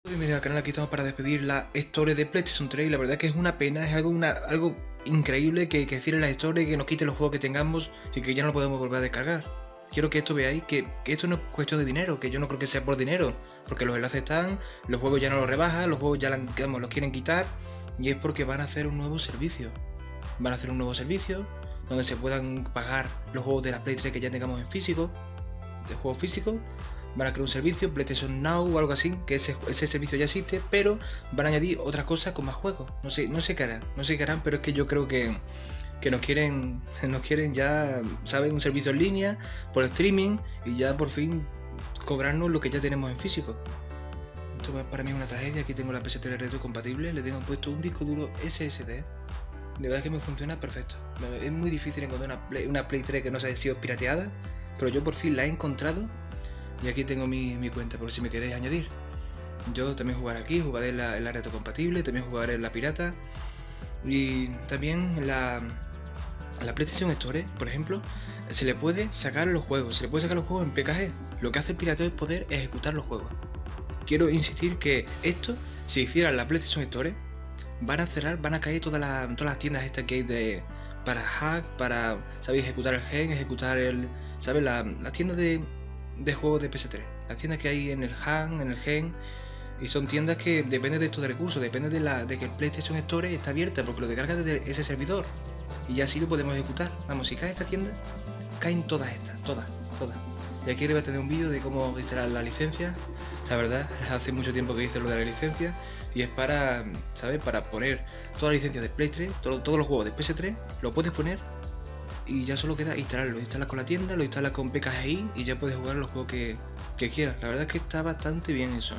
Bienvenido al canal, aquí estamos para despedir la Store de PlayStation 3 y la verdad que es una pena, es algo increíble que cierre la Store, que nos quite los juegos que tengamos y que ya no lo podemos volver a descargar. Quiero que esto veáis que esto no es cuestión de dinero, que yo no creo que sea por dinero, porque los enlaces están, los juegos ya no los rebajan, los juegos ya los quieren quitar y es porque van a hacer un nuevo servicio. Van a hacer un nuevo servicio donde se puedan pagar los juegos de la Play 3 que ya tengamos en físico, de juegos físicos. Van a crear un servicio, PlayStation Now o algo así, que ese servicio ya existe, pero van a añadir otras cosas con más juegos. No sé qué harán, pero es que yo creo que nos quieren ya, ¿saben? Un servicio en línea, por streaming, y ya por fin cobrarnos lo que ya tenemos en físico. Esto para mí es una tragedia. Aquí tengo la PS3 retrocompatible, le tengo puesto un disco duro SSD. De verdad que me funciona perfecto. Es muy difícil encontrar una Play 3 que no se haya sido pirateada, pero yo por fin la he encontrado. Y aquí tengo mi cuenta por si me queréis añadir. Yo también jugaré aquí, jugaré en la retrocompatible, también jugaré en la pirata. Y también en la PlayStation Store, por ejemplo, se le puede sacar los juegos, en PKG. Lo que hace el pirateo es poder ejecutar los juegos. Quiero insistir que esto, si hiciera la PlayStation Store, van a cerrar, van a caer todas las tiendas estas que hay para hack, para, ¿sabéis? Ejecutar el gen, ejecutar el, ¿sabes? Las tiendas de juegos de PS3, las tiendas que hay en el Han, en el Gen, y son tiendas que dependen de estos recursos, depende de que el PlayStation Store está abierta, porque lo descarga desde ese servidor y ya así lo podemos ejecutar. Vamos, si cae esta tienda, caen todas estas, todas. Y aquí voy a tener un vídeo de cómo instalar la licencia. La verdad, hace mucho tiempo que hice lo de la licencia y es para, ¿sabes? Para poner todas las licencias de Play 3, todos los juegos de PS3, lo puedes poner y ya solo queda instalarlo. Lo instalas con la tienda, lo instalas con PKGI y ya puedes jugar los juegos que quieras. La verdad es que está bastante bien eso,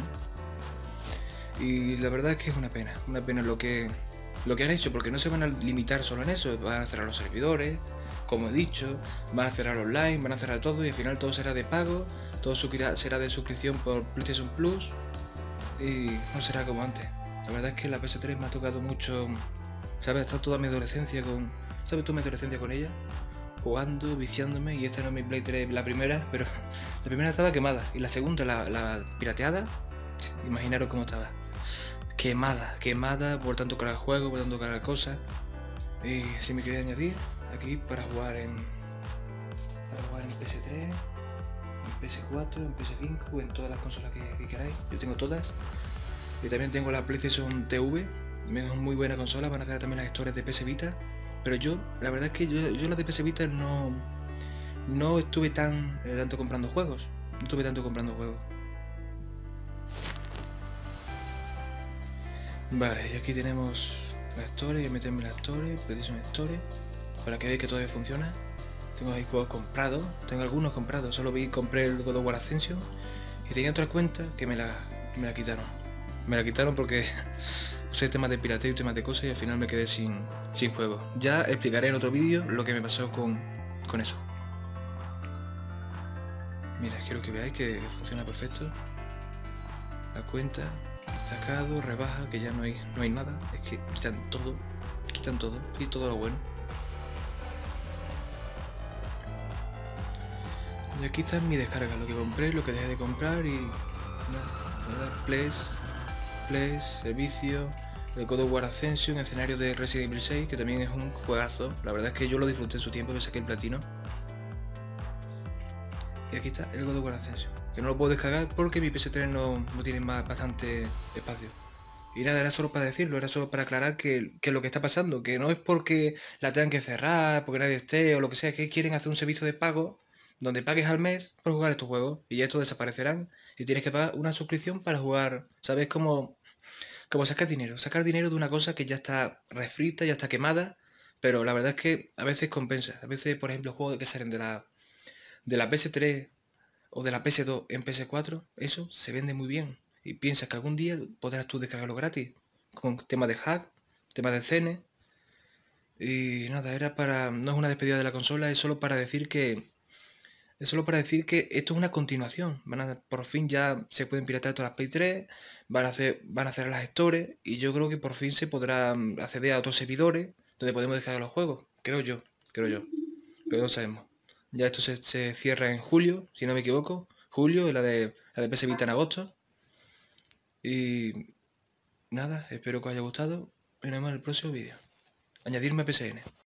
¿eh? Y la verdad es que es una pena lo que han hecho, porque no se van a limitar solo en eso, van a cerrar los servidores, como he dicho, van a cerrar online, van a cerrar todo y al final todo será de pago, todo será de suscripción por PlayStation Plus y no será como antes. La verdad es que la PS3 me ha tocado mucho, ¿sabes? Está toda mi adolescencia con, ¿sabes? Toda mi adolescencia con ella, jugando, viciándome, y esta no es mi Play 3 la primera, pero la primera estaba quemada y la segunda, la pirateada, imaginaros cómo estaba. Quemada por tanto cargar juego, por tanto cargar cosas. Y si me queréis añadir aquí para jugar en PS3, en PS4, en PS5 o en todas las consolas que queráis. Yo tengo todas. Y también tengo la PlayStation TV, es muy buena consola, van a hacer también las historias de PS Vita. Pero la verdad es que yo las de PS Vita no estuve tanto comprando juegos. No estuve tanto comprando juegos. Vale, y aquí tenemos la Store, voy a meterme en la Store, PlayStation Store, para que veáis que todavía funciona. Tengo ahí juegos comprados, tengo algunos comprados, solo compré el God of War Ascension y tenía otra cuenta que me la quitaron. Me la quitaron porque usé temas de pirateo y temas de cosas y al final me quedé sin juego. Ya explicaré en otro vídeo lo que me pasó con eso. Mira, quiero que veáis que funciona perfecto. La cuenta, destacado, rebaja, que ya no hay nada, es que quitan todo y todo lo bueno. Y aquí está mi descarga, lo que compré, lo que dejé de comprar y nada, Place, servicio, el God of War Ascension, escenario de Resident Evil 6, que también es un juegazo. La verdad es que yo lo disfruté en su tiempo, que saqué el platino. Y aquí está el God of War Ascension, que no lo puedo descargar porque mi PS3 no tiene bastante espacio. Y nada, era solo para decirlo, era solo para aclarar que lo que está pasando, que no es porque la tengan que cerrar, porque nadie esté o lo que sea, que quieren hacer un servicio de pago donde pagues al mes por jugar estos juegos y ya estos desaparecerán y tienes que pagar una suscripción para jugar. ¿Sabes? Como sacar dinero de una cosa que ya está refrita, ya está quemada, pero la verdad es que a veces compensa. A veces, por ejemplo, juegos que salen de la PS3 o de la PS2 en PS4, eso se vende muy bien. Y piensas que algún día podrás tú descargarlo gratis, con temas de hack, temas de CN. Y nada, no es una despedida de la consola, es solo para decir que esto es una continuación. Por fin ya se pueden piratear todas las Play 3, van a hacer las stores y yo creo que por fin se podrá acceder a otros servidores donde podemos descargar los juegos. Creo yo, pero no sabemos. Ya esto se cierra en julio, si no me equivoco. Julio, la de PS Vita en agosto. Y nada, espero que os haya gustado y nos vemos en el próximo vídeo. Añadirme a PSN.